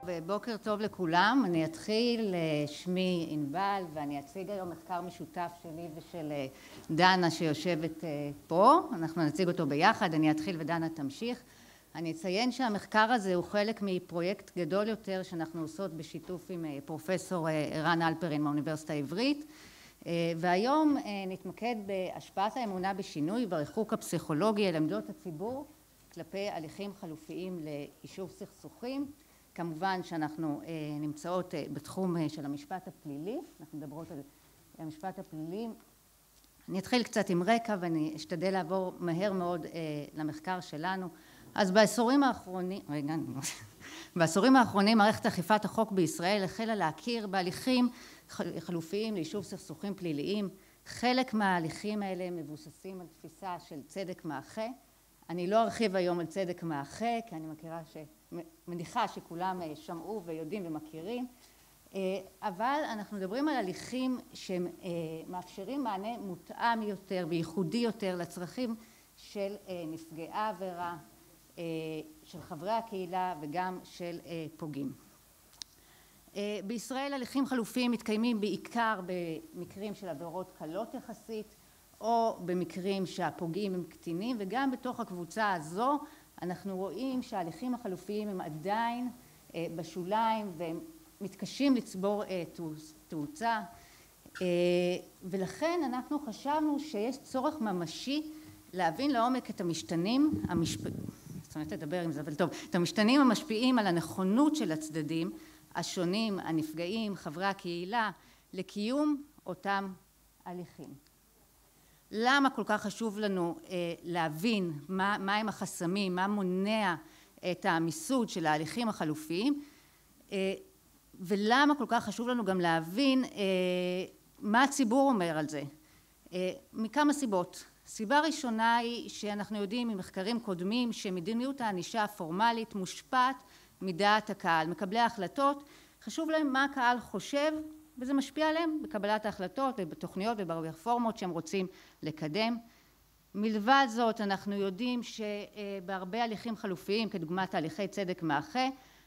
בוקר טוב לכולם. אני אתחיל, שמי ענבל ואני אציג היום מחקר משותף שלי ושל דנה שיושבת פה. אנחנו נציג אותו ביחד, אני אתחיל ודנה תמשיך. אני אציין שהמחקר הזה הוא חלק מפרויקט גדול יותר שאנחנו עושות בשיתוף עם פרופסור ערן הלפרין מהאוניברסיטה העברית, והיום נתמקד בהשפעת האמונה בשינוי והריחוק הפסיכולוגי על עמדות הציבור כלפי הליכים חלופיים ליישוב סכסוכים. כמובן שאנחנו נמצאות בתחום של המשפט הפלילי, אנחנו מדברות על המשפט הפלילי. אני אתחיל קצת עם רקע ואני אשתדל לעבור מהר מאוד למחקר שלנו. אז בעשורים האחרונים מערכת אכיפת החוק בישראל החלה להכיר בהליכים חלופיים ליישוב סכסוכים פליליים. חלק מההליכים האלה מבוססים על תפיסה של צדק מאחה. אני לא ארחיב היום על צדק מאחה, כי אני מניחה שכולם שמעו ויודעים ומכירים, אבל אנחנו מדברים על הליכים שמאפשרים מענה מותאם יותר וייחודי יותר לצרכים של נפגעי העבירה, של חברי הקהילה וגם של פוגעים. בישראל הליכים חלופיים מתקיימים בעיקר במקרים של עבירות קלות יחסית, או במקרים שהפוגעים הם קטינים, וגם בתוך הקבוצה הזו אנחנו רואים שההליכים החלופיים הם עדיין בשוליים והם מתקשים לצבור תאוצה, ולכן אנחנו חשבנו שיש צורך ממשי להבין לעומק את המשתנים, את המשתנים המשפיעים על הנכונות של הצדדים השונים, הנפגעים, חברי הקהילה, לקיום אותם הליכים. למה כל כך חשוב לנו להבין מה הם החסמים, מה מונע את המיסוד של ההליכים החלופיים, ולמה כל כך חשוב לנו גם להבין מה הציבור אומר על זה, מכמה סיבות. סיבה ראשונה היא שאנחנו יודעים ממחקרים קודמים שמדיניות הענישה הפורמלית מושפעת מדעת הקהל. מקבלי ההחלטות חשוב להם מה הקהל חושב, וזה משפיע עליהם בקבלת ההחלטות ובתוכניות וברפורמות שהם רוצים לקדם. מלבד זאת אנחנו יודעים שבהרבה הליכים חלופיים כדוגמת הליכי צדק מאחה,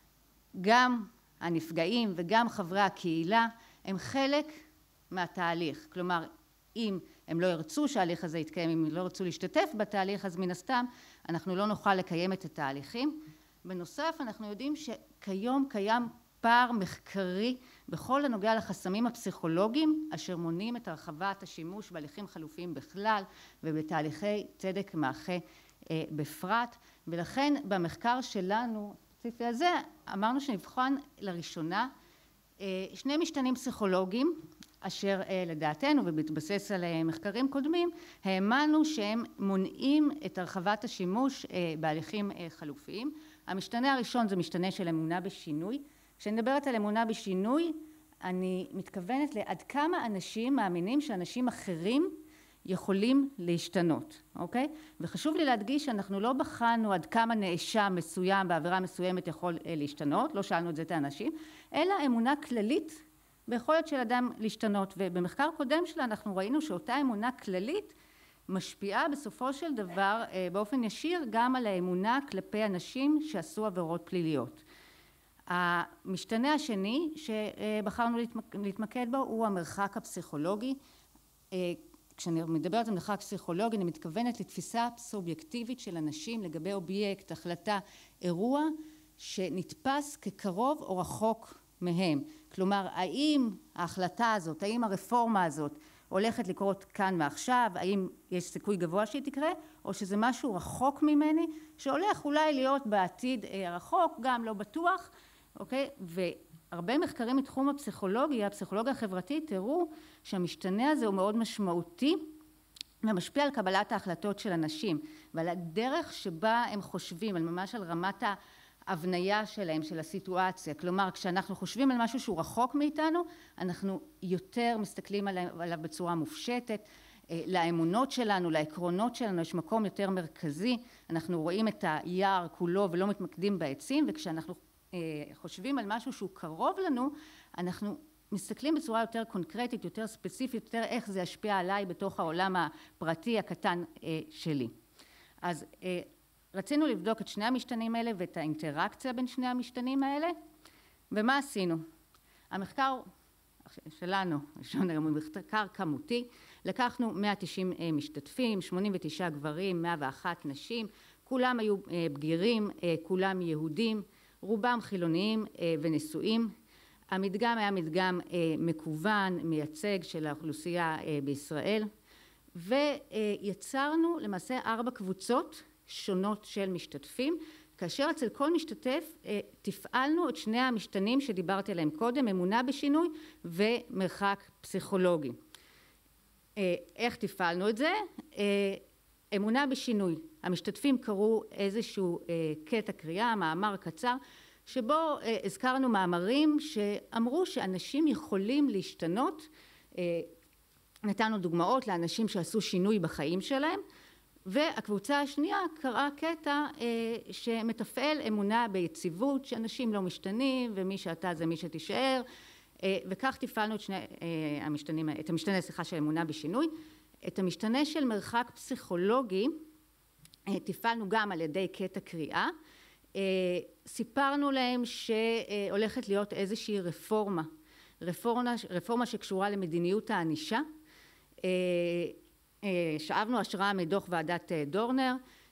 גם הנפגעים וגם חברי הקהילה הם חלק מהתהליך. כלומר, אם הם לא ירצו שההליך הזה יתקיים, אם הם לא ירצו להשתתף בתהליך, אז מן הסתם אנחנו לא נוכל לקיים את התהליכים. בנוסף אנחנו יודעים שכיום קיים פער מחקרי בכל הנוגע לחסמים הפסיכולוגיים אשר מונעים את הרחבת השימוש בהליכים חלופיים בכלל ובתהליכי צדק מאחה בפרט, ולכן במחקר שלנו הספציפי הזה אמרנו שנבחן לראשונה שני משתנים פסיכולוגיים אשר לדעתנו ובהתבסס על מחקרים קודמים האמנו שהם מונעים את הרחבת השימוש בהליכים חלופיים. המשתנה הראשון זה משתנה של אמונה בשינוי. כשאני מדברת על אמונה בשינוי, אני מתכוונת לעד כמה אנשים מאמינים שאנשים אחרים יכולים להשתנות, אוקיי? וחשוב לי להדגיש שאנחנו לא בחנו עד כמה נאשם מסוים בעבירה מסוימת יכול להשתנות, לא שאלנו את זה את האנשים, אלא אמונה כללית ביכולת של אדם להשתנות. ובמחקר קודם שלה אנחנו ראינו שאותה אמונה כללית משפיעה בסופו של דבר באופן ישיר גם על האמונה כלפי אנשים שעשו עבירות פליליות. המשתנה השני שבחרנו להתמקד בו הוא המרחק הפסיכולוגי. כשאני מדברת על מרחק פסיכולוגי אני מתכוונת לתפיסה סובייקטיבית של אנשים לגבי אובייקט, החלטה, אירוע שנתפס כקרוב או רחוק מהם. כלומר, האם ההחלטה הזאת, האם הרפורמה הזאת הולכת לקרות כאן ועכשיו, האם יש סיכוי גבוה שהיא תקרה, או שזה משהו רחוק ממני שהולך אולי להיות בעתיד רחוק, גם לא בטוח, אוקיי? והרבה מחקרים מתחום הפסיכולוגיה החברתית הראו שהמשתנה הזה הוא מאוד משמעותי ומשפיע על קבלת ההחלטות של אנשים ועל הדרך שבה הם חושבים, על ממש על רמת ההבניה שלהם, של הסיטואציה. כלומר, כשאנחנו חושבים על משהו שהוא רחוק מאיתנו, אנחנו יותר מסתכלים עליו בצורה מופשטת, לאמונות שלנו, לעקרונות שלנו, יש מקום יותר מרכזי, אנחנו רואים את היער כולו ולא מתמקדים בעצים, וכשאנחנו חושבים על משהו שהוא קרוב לנו, אנחנו מסתכלים בצורה יותר קונקרטית, יותר ספציפית, יותר איך זה ישפיע עליי בתוך העולם הפרטי הקטן שלי. אז רצינו לבדוק את שני המשתנים האלה ואת האינטראקציה בין שני המשתנים האלה, ומה עשינו? המחקר שלנו, ראשון היום, הוא מחקר כמותי, לקחנו 190 משתתפים, 89 גברים, 101 נשים, כולם היו בגירים, כולם יהודים, רובם חילוניים ונשואים. המדגם היה מדגם מקוון, מייצג של האוכלוסייה בישראל, ויצרנו למעשה 4 קבוצות שונות של משתתפים, כאשר אצל כל משתתף תפעלנו את שני המשתנים שדיברתי עליהם קודם, אמונה בשינוי ומרחק פסיכולוגי. איך תפעלנו את זה? אמונה בשינוי. המשתתפים קראו איזשהו קטע קריאה, מאמר קצר, שבו הזכרנו מאמרים שאמרו שאנשים יכולים להשתנות. נתנו דוגמאות לאנשים שעשו שינוי בחיים שלהם, והקבוצה השנייה קראה קטע שמתפעל אמונה ביציבות, שאנשים לא משתנים ומי שאתה זה מי שתישאר, וכך תפעלנו את המשתנה של אמונה בשינוי. את המשתנה של מרחק פסיכולוגי תפעלנו גם על ידי קטע קריאה. סיפרנו להם שהולכת להיות איזושהי רפורמה שקשורה למדיניות הענישה. שאבנו השראה מדוח ועדת דורנר.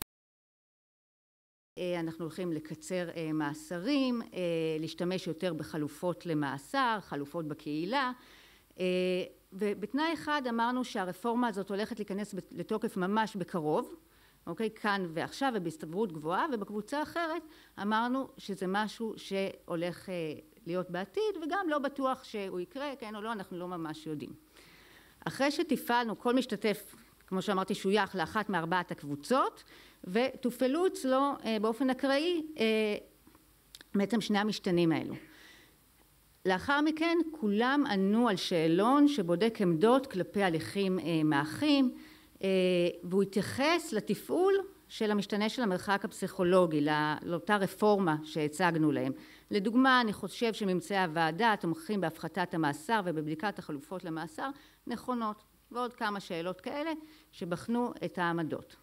אנחנו הולכים לקצר מאסרים, להשתמש יותר בחלופות למאסר, חלופות בקהילה, ובתנאי אחד אמרנו שהרפורמה הזאת הולכת להיכנס לתוקף ממש בקרוב, אוקיי, כאן ועכשיו ובהסתברות גבוהה, ובקבוצה אחרת אמרנו שזה משהו שהולך להיות בעתיד, וגם לא בטוח שהוא יקרה, כן או לא, אנחנו לא ממש יודעים. אחרי שתפעלנו, כל משתתף, כמו שאמרתי, שוייך לאחת מארבעת הקבוצות, ותופעלו אצלו באופן אקראי בעצם שני המשתנים האלו. לאחר מכן כולם ענו על שאלון שבודק עמדות כלפי הליכים מאחים, והוא התייחס לתפעול של המשתנה של המרחק הפסיכולוגי, לאותה רפורמה שהצגנו להם. לדוגמה, אני חושב שממצאי הוועדה תומכים בהפחתת המאסר ובבדיקת החלופות למאסר נכונות, ועוד כמה שאלות כאלה שבחנו את העמדות.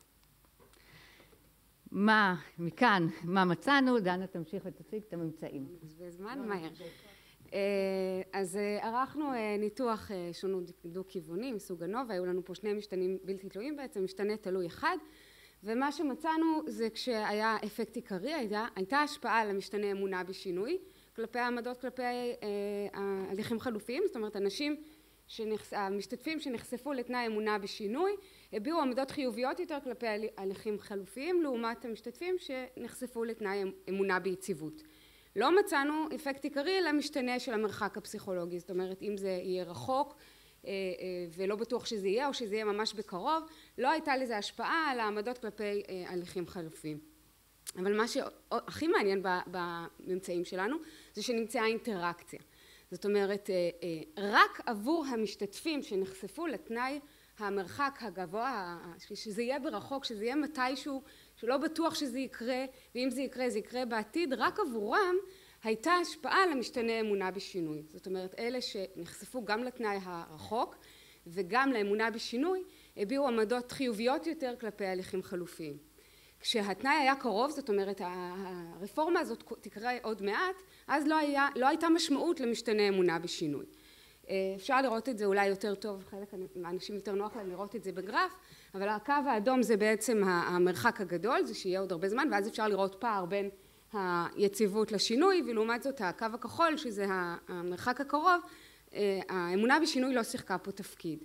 מכאן, מה מצאנו? דנה תמשיך ותציג את הממצאים. בזמן מהר. אז ערכנו ניתוח שונות דו-כיווני מסוג הנובה, היו לנו פה שני משתנים בלתי תלויים בעצם, משתנה תלוי אחד, ומה שמצאנו זה כשהיה אפקט עיקרי, הייתה השפעה על המשתנה אמונה בשינוי, כלפי העמדות, כלפי הליכים חלופיים, זאת אומרת המשתתפים שנחשפו לתנאי אמונה בשינוי, הביאו עמדות חיוביות יותר כלפי הליכים חלופיים, לעומת המשתתפים שנחשפו לתנאי אמונה ביציבות. לא מצאנו אפקט עיקרי למשתנה של המרחק הפסיכולוגי, זאת אומרת אם זה יהיה רחוק ולא בטוח שזה יהיה או שזה יהיה ממש בקרוב, לא הייתה לזה השפעה על העמדות כלפי הליכים חלופיים. אבל מה שהכי מעניין בממצאים שלנו זה שנמצאה אינטראקציה. זאת אומרת רק עבור המשתתפים שנחשפו לתנאי המרחק הגבוה, שזה יהיה ברחוק, שזה יהיה מתישהו, שלא בטוח שזה יקרה, ואם זה יקרה, זה יקרה בעתיד, רק עבורם הייתה השפעה למשתנה אמונה בשינוי. זאת אומרת, אלה שנחשפו גם לתנאי הרחוק וגם לאמונה בשינוי, הביאו עמדות חיוביות יותר כלפי הליכים חלופיים. כשהתנאי היה קרוב, זאת אומרת, הרפורמה הזאת תקרה עוד מעט, אז לא הייתה משמעות למשתנה אמונה בשינוי. אפשר לראות את זה אולי יותר טוב, חלק מהאנשים יותר נוח להם לראות את זה בגרף, אבל הקו האדום זה בעצם המרחק הגדול, זה שיהיה עוד הרבה זמן, ואז אפשר לראות פער בין היציבות לשינוי, ולעומת זאת הקו הכחול, שזה המרחק הקרוב, האמונה בשינוי לא שיחקה פה תפקיד.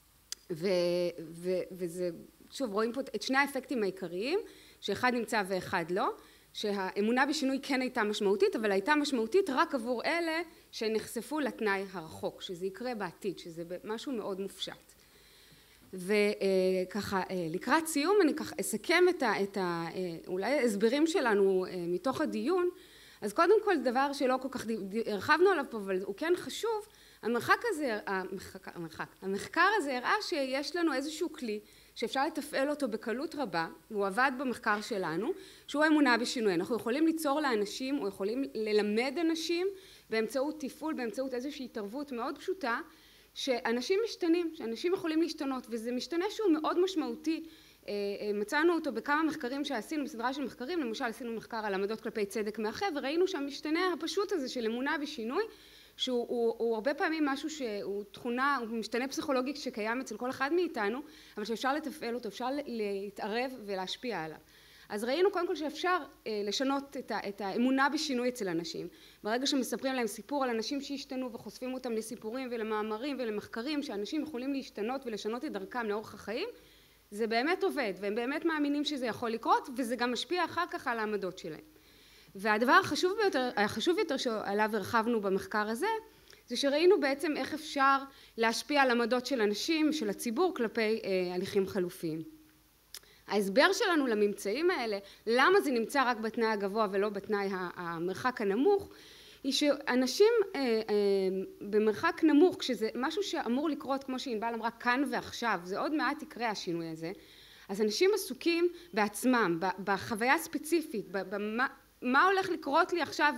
וזה, שוב, רואים פה את שני האפקטים העיקריים, שאחד נמצא ואחד לא, שהאמונה בשינוי כן הייתה משמעותית, אבל הייתה משמעותית רק עבור אלה שנחשפו לתנאי הרחוק, שזה יקרה בעתיד, שזה משהו מאוד מופשט. וככה, לקראת סיום אני ככה אסכם את אולי ההסברים שלנו מתוך הדיון. אז קודם כל דבר שלא כל כך הרחבנו עליו פה, אבל הוא כן חשוב, המחקר הזה הראה שיש לנו איזשהו כלי שאפשר לתפעל אותו בקלות רבה, והוא עבד במחקר שלנו, שהוא אמונה בשינוי. אנחנו יכולים ליצור לאנשים, או יכולים ללמד אנשים באמצעות טיפול, באמצעות איזושהי התערבות מאוד פשוטה, שאנשים משתנים, שאנשים יכולים להשתנות, וזה משתנה שהוא מאוד משמעותי מצאנו אותו בכמה מחקרים שעשינו, בסדרה של מחקרים, למשל עשינו מחקר על עמדות כלפי צדק מאחה, וראינו שהמשתנה הפשוט הזה של אמונה ושינוי, שהוא הרבה פעמים משהו שהוא תכונה, הוא משתנה פסיכולוגי שקיים אצל כל אחד מאיתנו, אבל שאפשר לתפעל אותו, אפשר להתערב ולהשפיע עליו. אז ראינו קודם כל שאפשר לשנות את האמונה בשינוי אצל אנשים. ברגע שמספרים להם סיפור על אנשים שהשתנו וחושפים אותם לסיפורים ולמאמרים ולמחקרים שאנשים יכולים להשתנות ולשנות את דרכם לאורך החיים, זה באמת עובד, והם באמת מאמינים שזה יכול לקרות, וזה גם משפיע אחר כך על העמדות שלהם. והדבר החשוב יותר שעליו הרחבנו במחקר הזה, זה שראינו בעצם איך אפשר להשפיע על עמדות של אנשים, של הציבור, כלפי הליכים חלופיים. ההסבר שלנו לממצאים האלה, למה זה נמצא רק בתנאי הגבוה ולא בתנאי המרחק הנמוך, היא שאנשים במרחק נמוך, כשזה משהו שאמור לקרות, כמו שענבל אמרה, כאן ועכשיו, זה עוד מעט יקרה השינוי הזה, אז אנשים עסוקים בעצמם, בחוויה הספציפית, מה הולך לקרות לי עכשיו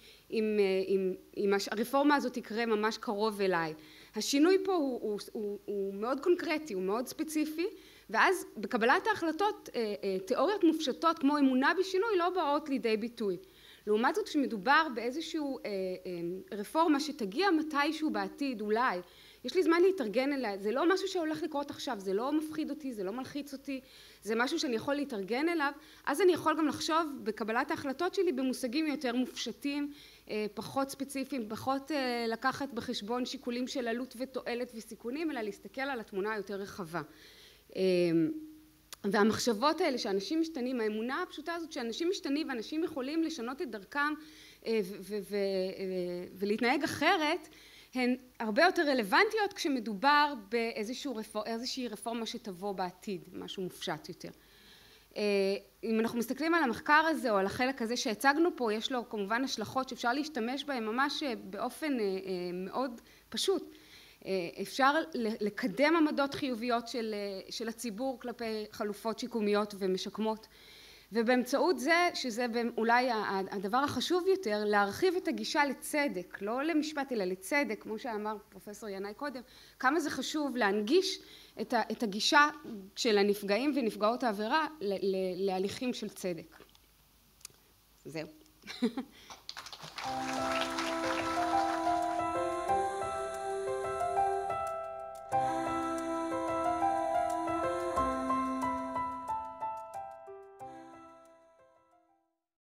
אם הרפורמה הזאת תקרה ממש קרוב אליי. השינוי פה הוא מאוד קונקרטי, הוא מאוד ספציפי, ואז בקבלת ההחלטות תיאוריות מופשטות כמו אמונה בשינוי לא באות לידי ביטוי. לעומת זאת כשמדובר באיזשהו רפורמה שתגיע מתישהו בעתיד אולי, יש לי זמן להתארגן אליה, זה לא משהו שהולך לקרות עכשיו, זה לא מפחיד אותי, זה לא מלחיץ אותי, זה משהו שאני יכול להתארגן אליו, אז אני יכול גם לחשוב בקבלת ההחלטות שלי במושגים יותר מופשטים, פחות ספציפיים, פחות לקחת בחשבון שיקולים של עלות ותועלת וסיכונים, אלא להסתכל על התמונה היותר רחבה. והמחשבות האלה שאנשים משתנים, האמונה הפשוטה הזאת שאנשים משתנים ואנשים יכולים לשנות את דרכם ולהתנהג אחרת, הן הרבה יותר רלוונטיות כשמדובר באיזושהי רפורמה שתבוא בעתיד, משהו מופשט יותר. אם אנחנו מסתכלים על המחקר הזה או על החלק הזה שהצגנו פה, יש לו כמובן השלכות שאפשר להשתמש בהן ממש באופן מאוד פשוט. אפשר לקדם עמדות חיוביות של הציבור כלפי חלופות שיקומיות ומשקמות, ובאמצעות זה, שזה אולי הדבר החשוב יותר, להרחיב את הגישה לצדק, לא למשפט אלא לצדק, כמו שאמר פרופסור ינאי קודם, כמה זה חשוב להנגיש את הגישה של הנפגעים ונפגעות העבירה להליכים של צדק. זהו.